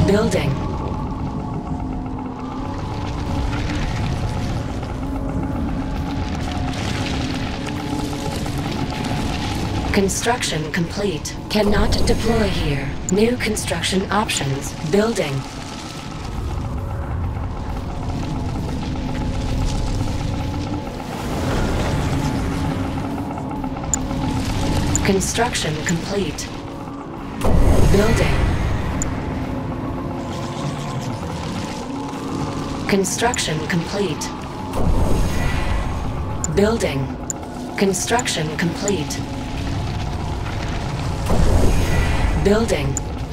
Building. Construction complete. Cannot deploy here. New construction options. Building. Construction complete. Building. Construction complete. Building. Construction complete. Building.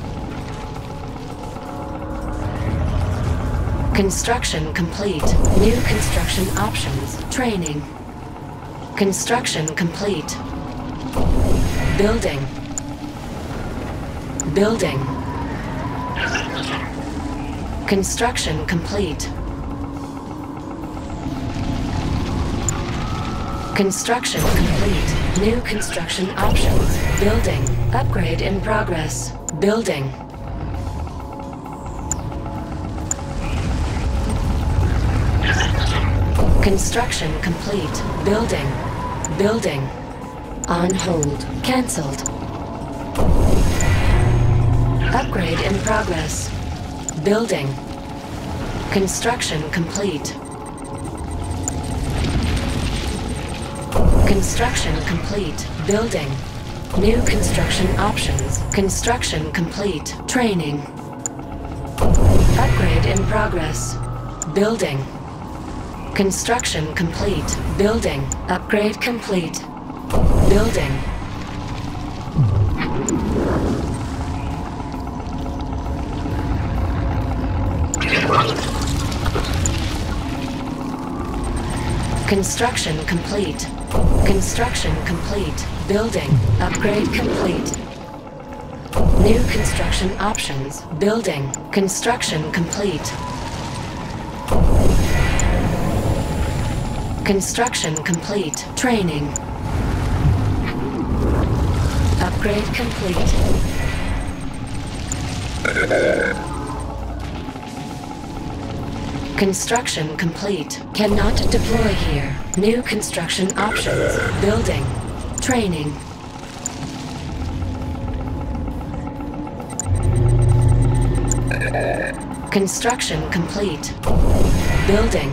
Construction complete. New construction options. Training. Construction complete. Building. Building. Construction complete. Construction complete. New construction options. Building. Upgrade in progress. Building. Construction complete. Building. Building. On hold. Cancelled. Upgrade in progress. Building. Construction complete. Construction complete. Building. New construction options. Construction complete. Training. Upgrade in progress. Building. Construction complete. Building. Upgrade complete. Building. Construction complete. Construction complete. Building. Upgrade complete. New construction options. Building. Construction complete. Construction complete. Training. Upgrade complete. Construction complete. Cannot deploy here. New construction options. Building. Training. Construction complete. Building.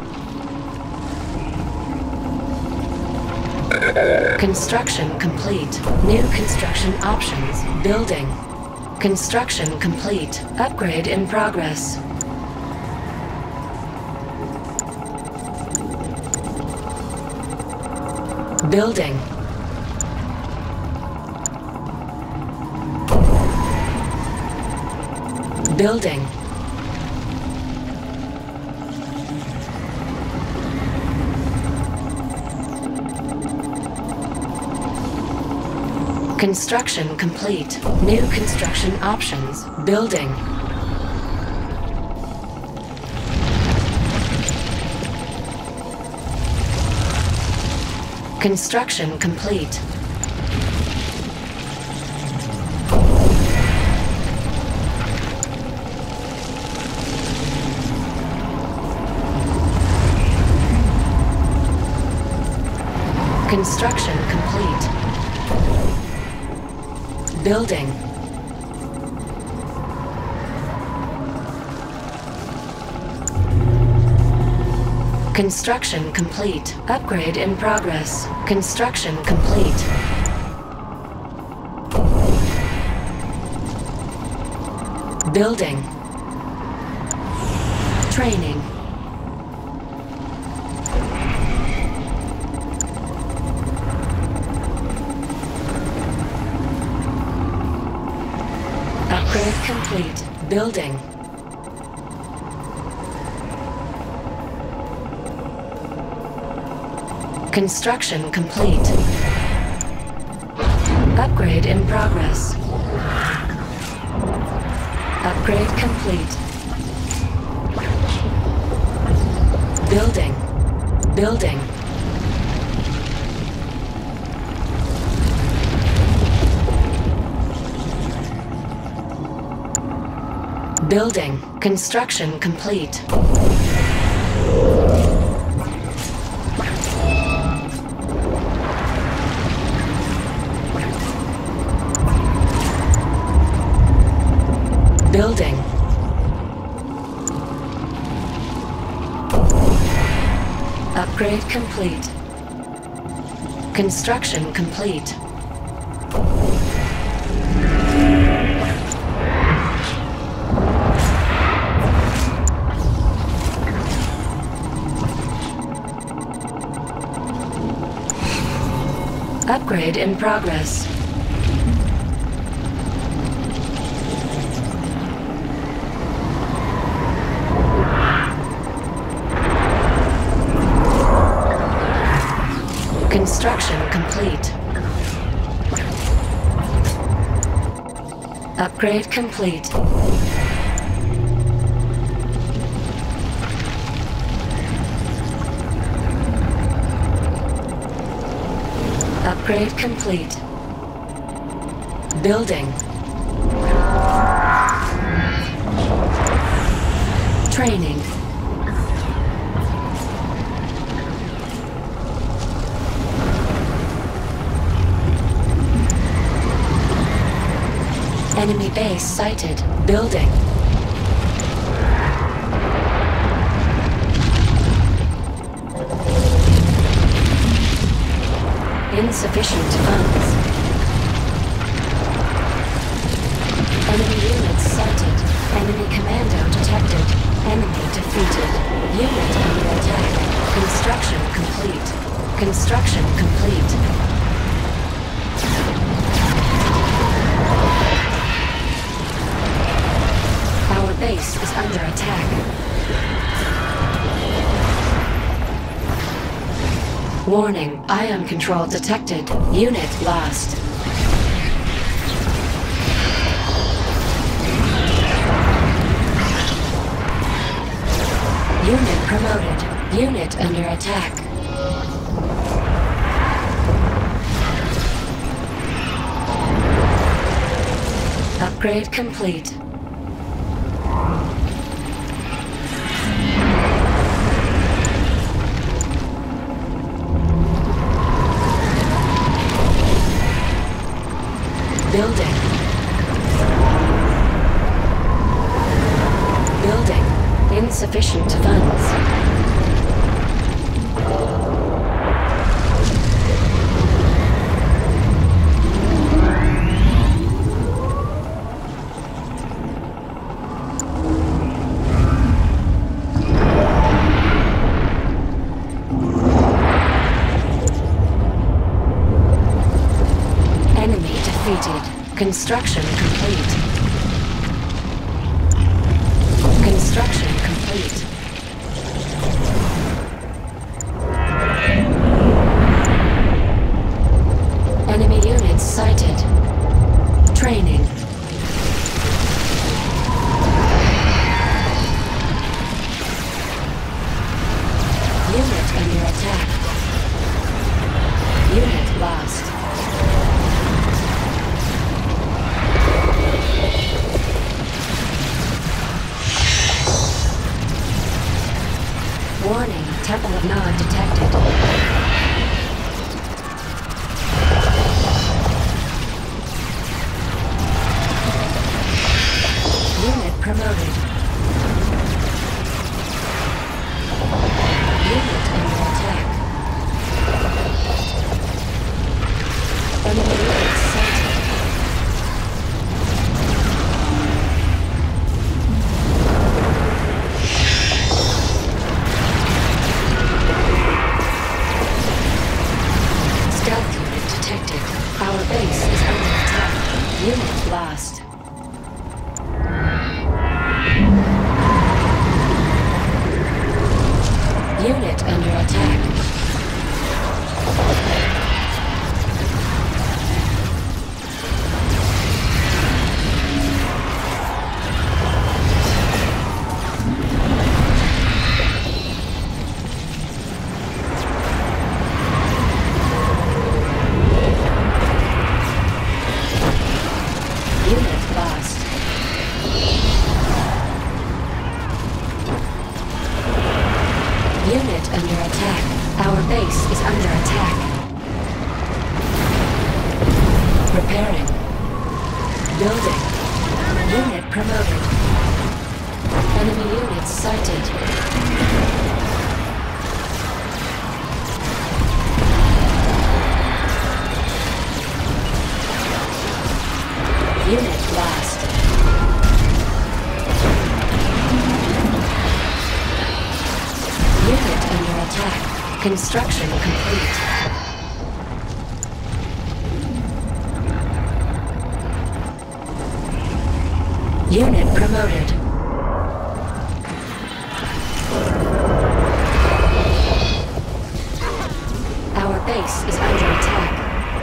Construction complete. New construction options. Building. Construction complete. Upgrade in progress. Building. Building. Construction complete. New construction options. Building. Construction complete. Construction complete. Building. Construction complete. Upgrade in progress. Construction complete. Building. Training. Upgrade complete. Building. Construction complete. Upgrade in progress. Upgrade complete. Building. Building. Building. Construction complete. Building. Upgrade complete. Construction complete. Upgrade in progress. Construction complete. Upgrade complete. Upgrade complete. Building. Training. Enemy base sighted. Building. Insufficient funds. Enemy units sighted. Enemy commando detected. Enemy defeated. Unit under attack. Construction complete. Construction complete. Our base is under attack. Warning, ion control detected. Unit lost. Unit promoted. Unit under attack. Upgrade complete. Building. Building. Insufficient funds. Construction complete. Construction complete. Enemy units sighted. Training. Unit under attack. Unit lost. Warning, Temple of Nod detected. Unit promoted. Unit under attack. Enemy units sighted. Stealth unit detected. Our base is under attack. Unit lost. promoted. Enemy units sighted. Unit lost. Unit under attack. Construction complete. Unit promoted. Our base is under attack.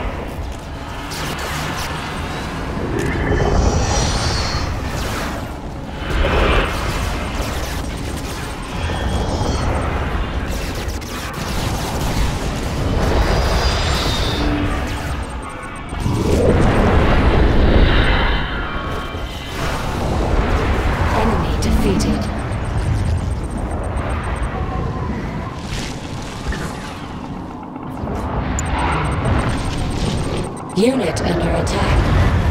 Unit under attack.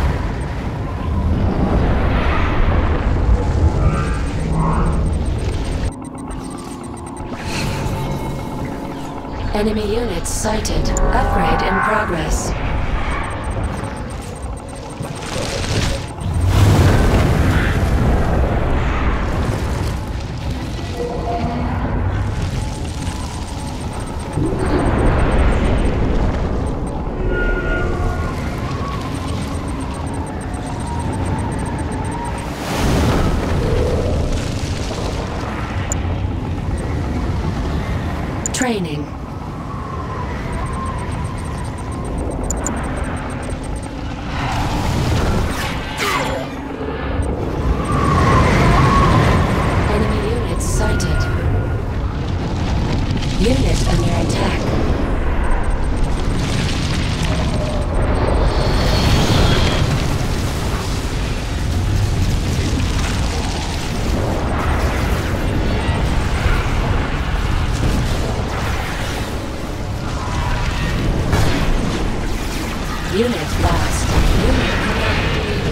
Enemy units sighted. Upgrade in progress. Training. Enemy units sighted. Unit under attack. Unit lost. Unit promoted.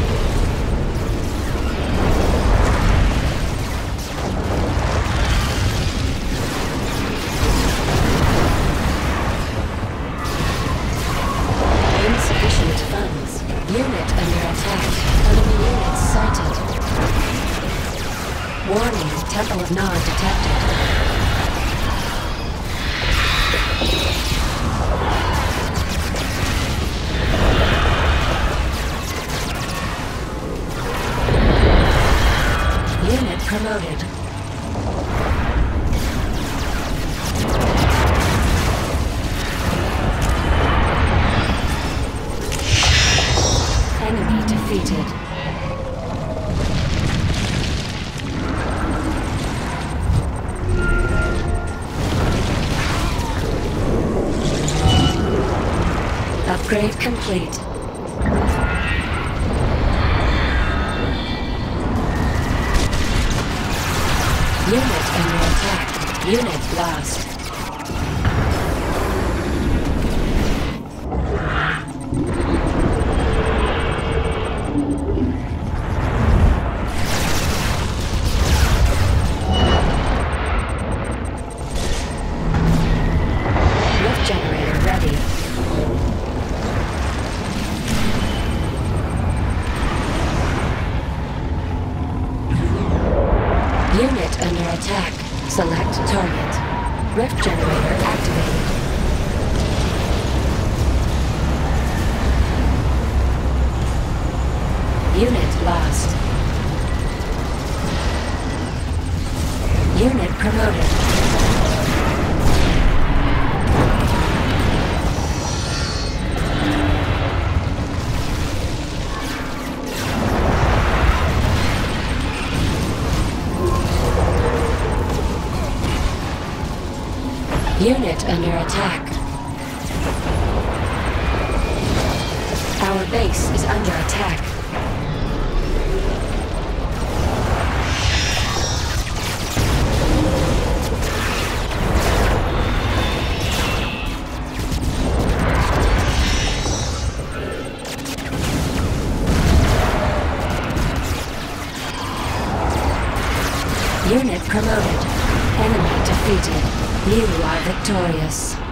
Insufficient funds. Unit under attack. Enemy units sighted. Warning, Temple of Nod detected. Unit promoted. Enemy defeated. Upgrade complete. Unit under attack. Unit lost. Lift generator ready. Unit under attack. Select target. Rift generator activated. Unit lost. Unit promoted. Unit under attack. Our base is under attack. Unit promoted. Enemy defeated. You are victorious.